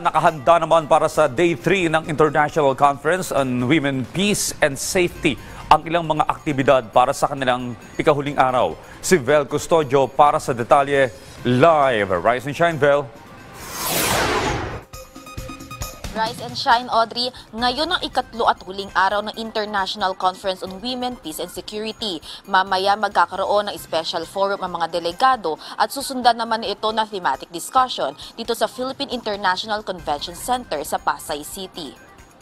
Nakahanda naman para sa Day 3 ng International Conference on Women, Peace and Safety ang ilang mga aktibidad para sa kanilang ikahuling araw. Si Vel Custodio para sa detalye live. Rise and shine, Vel. Rise and shine, Audrey. Ngayon ang ikatlo at huling araw ng International Conference on Women, Peace and Security. Mamaya magkakaroon ng special forum ang mga delegado at susundan naman ito na thematic discussion dito sa Philippine International Convention Center sa Pasay City.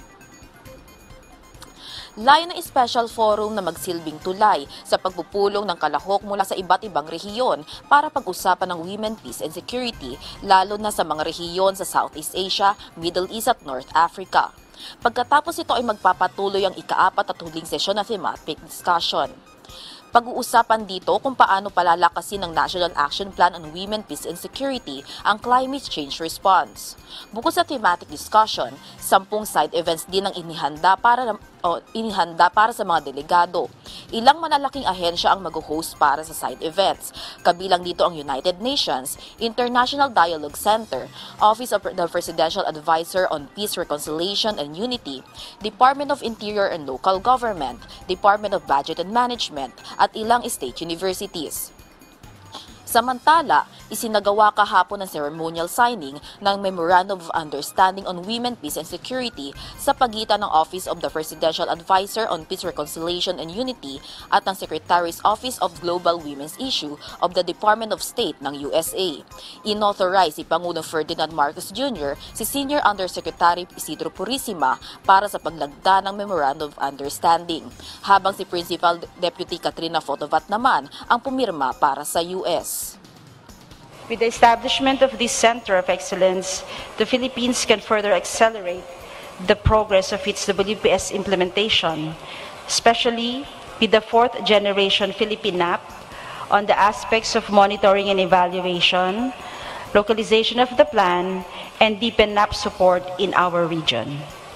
Layo ng special forum na magsilbing tulay sa pagpupulong ng kalahok mula sa iba't ibang rehiyon para pag-usapan ng women, peace and security, lalo na sa mga rehiyon sa Southeast Asia, Middle East at North Africa. Pagkatapos ito ay magpapatuloy ang ika-4 at huling sesyon na thematic discussion. Pag-uusapan dito kung paano palalakasin ng National Action Plan on Women, Peace and Security ang climate change response. Bukod sa thematic discussion, 10 side events din ang inihanda para sa mga delegado. Ilang malalaking ahensya ang mag-host para sa side events. Kabilang dito ang United Nations, International Dialogue Center, Office of the Presidential Advisor on Peace, Reconciliation and Unity, Department of Interior and Local Government, Department of Budget and Management, at ilang state universities. Samantala, isinagawa kahapon ang ceremonial signing ng Memorandum of Understanding on Women, Peace and Security sa pagitan ng Office of the Presidential Advisor on Peace, Reconciliation and Unity at ng Secretary's Office of Global Women's Issue of the Department of State ng USA. Inauthorize si Pangulong Ferdinand Marcos Jr. si Senior Undersecretary Isidro Purisima para sa paglagda ng Memorandum of Understanding, habang si Principal Deputy Katrina Fotovat naman ang pumirma para sa US. With the establishment of this Center of Excellence, the Philippines can further accelerate the progress of its WPS implementation, especially with the 4th generation Philippine NAP on the aspects of monitoring and evaluation, localization of the plan, and deepen NAP support in our region.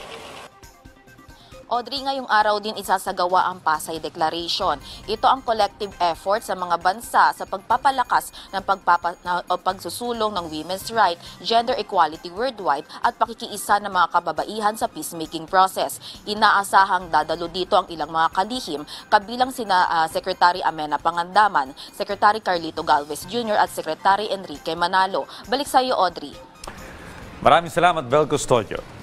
Audrey, ngayong araw din isasagawa ang Pasay Declaration. Ito ang collective effort sa mga bansa sa pagpapalakas ng pagsusulong ng women's right, gender equality worldwide at pakikiisa ng mga kababaihan sa peacemaking process. Inaasahang dadalo dito ang ilang mga kalihim, kabilang sina Secretary Amena Pangandaman, Secretary Carlito Galvez Jr. at Secretary Enrique Manalo. Balik sa iyo, Audrey. Maraming salamat, Vel Custodio.